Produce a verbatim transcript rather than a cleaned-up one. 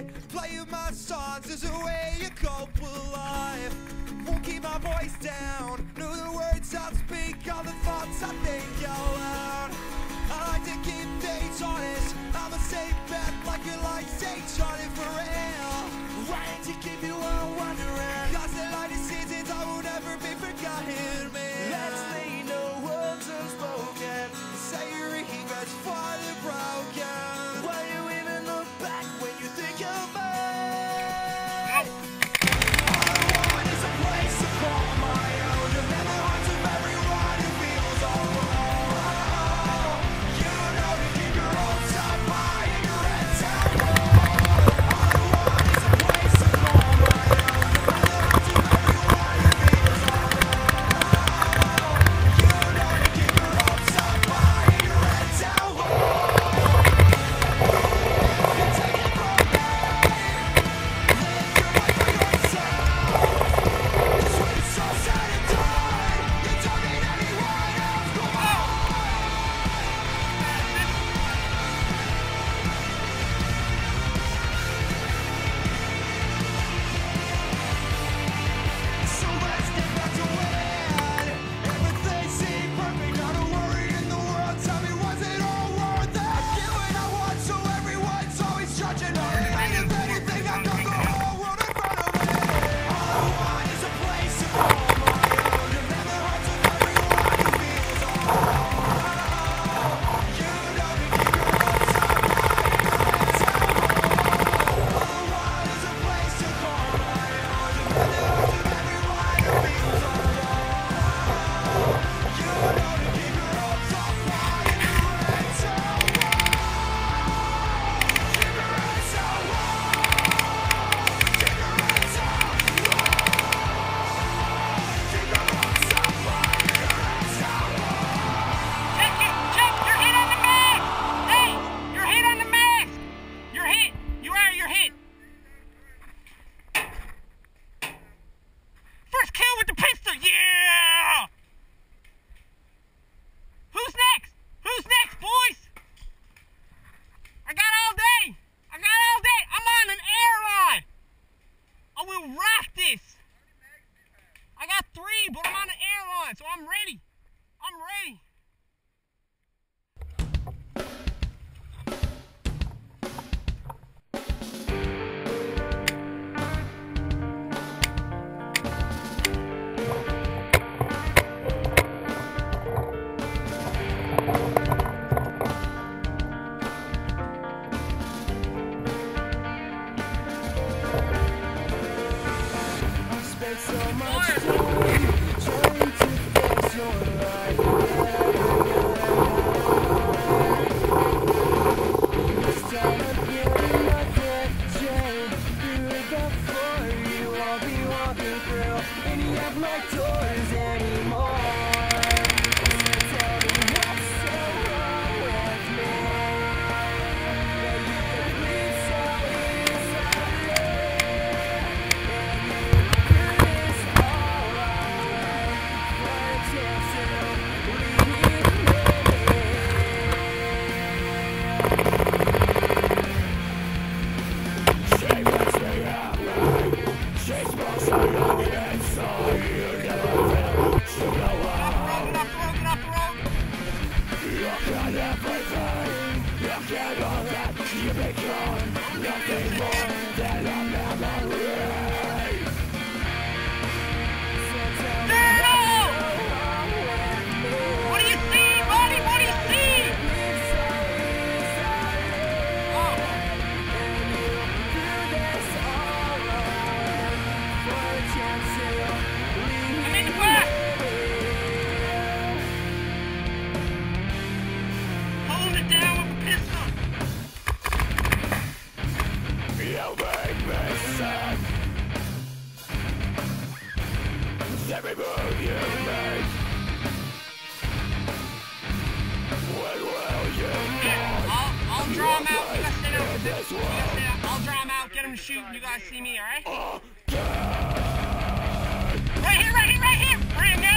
it. Playing my songs is a way you cope with life. Won't keep my voice down. Know the words I speak, all the thoughts I think out loud. I like to keep things honest. I'm a safe bet like your life stays on it for real. Right to keep you all wondering. Cause the lightest seasons I will never be forgotten, man. Let's lay no words unspoken. Say your regrets for the broken. Why you even look back when you think of me? All I want is a place to call my own. To mend the hearts of everyone who feels all alone. You know to keep your hopes up high and your head down low. All I want is a place to call my own. To mend the hearts of everyone who feels all alone. You know to keep your hopes up high and your head down low. You take it from me. Live your life for yourself. Just when it's all said and done, you don't need anyone else. Go on. So let's get back to it. Everything seemed perfect, not a worry in the world. Tell me, was it all worth it? I get what I want, so everyone's always judging me. And if anything, I've got the whole world in front of me. All I want is a place to call my own. To mend the hearts of everyone who feels all alone. You know to keep your hopes up high and your head down low. All I want is a place to call my own. To mend the hearts of everyone who feels all alone. You know to keep your hopes up high and your head down low. Keep your head down low. Keep your head down low. Keep your hopes up high and your head down low. Check it! Check! You're hit on the mask! Hey! You're hit on the mask! You're hit! You are, you're hit! First kill with the pistol! Yeah! Who's next? Who's next, boys? I got all day! I got all day! I'm on an airline! I will rock this! I got three, but I'm on an airline, so I'm ready! I'm ready! Spent so much time trying to fix your life. This time again, I can't change. Through the floor you won't be walking through, and you have no doors anymore. So tell me what's so wrong with me, that you can leave so easily. What do you see, buddy? What do you see? Oh. I'm in the back. Hold it down with the pistol. You make me sad. Every move you make. When will you Yeah, I'll, I'll draw him out. You guys stay down. You guys stay down. I'll draw him out, get him to shoot, and you guys see me, alright? Right here, right here, right here! Bring him down!